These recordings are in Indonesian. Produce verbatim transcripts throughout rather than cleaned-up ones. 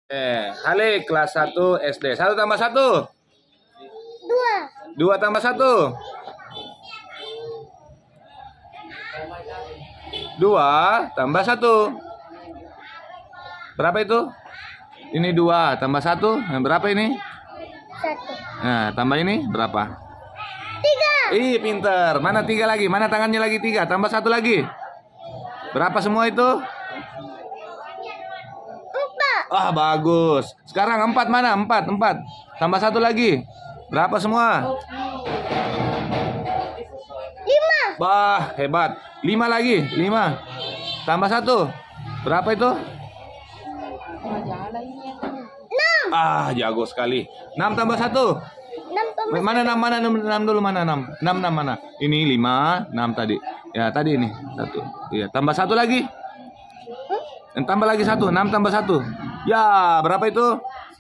Eh, Halik kelas satu S D. Satu tambah satu. Dua. Dua tambah satu. Dua tambah satu. Berapa itu? Ini dua tambah satu. Nah, berapa ini? Satu. Nah, tambah ini berapa? Tiga. Ih, pinter. Mana tiga lagi? Mana tangannya lagi tiga? Tambah satu lagi. Berapa semua itu? Empat. Ah, bagus. Sekarang empat mana? Empat, empat. Tambah satu lagi. Berapa semua? Lima. Bah, hebat. Lima lagi. Lima. Tambah satu. Berapa itu? Enam. Ah, jago sekali. Enam tambah satu. Enam tambah Mana enam? Mana enam? Enam dulu. Mana enam? Enam, enam mana? Ini lima. Enam tadi. Ya, tadi ini. Satu. Iya, tambah satu lagi. Dan tambah lagi satu. Enam tambah satu. Ya, berapa itu?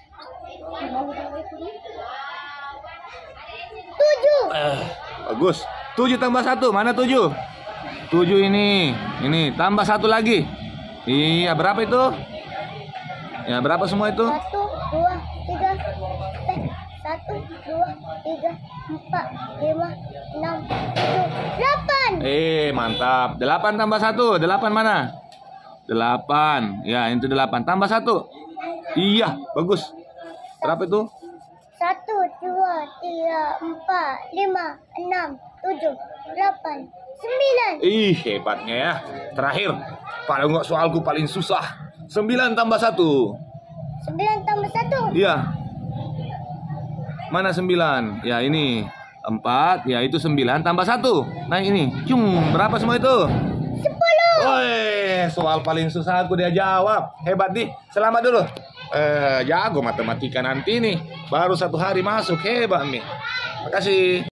tujuh. Eh, bagus. Tujuh tambah satu. Mana tujuh? Tujuh ini. Ini. Tambah satu lagi. Iya, berapa itu? Ya, berapa semua itu? Satu, dua, tiga. Eh, satu, dua, tiga, empat, lima, enam, tujuh, delapan. Eh, mantap. Delapan tambah satu. Delapan mana? Delapan. Ya, itu delapan. Tambah satu. Iya, bagus. Berapa itu? Satu, dua, tiga, empat, lima, enam, tujuh, delapan, sembilan. Ih, hebatnya ya. Terakhir. Kalau nggak soalku paling susah. Sembilan tambah satu. Sembilan tambah satu. Iya. Mana sembilan? Ya, ini. Empat. Ya, itu sembilan tambah satu. Nah, ini. Cung. Berapa semua itu? Sepuluh. Woi, soal paling susah aku dia jawab. Hebat nih. Selamat dulu. Eh, jago matematika nanti nih. Baru satu hari masuk. Hebat nih. Makasih.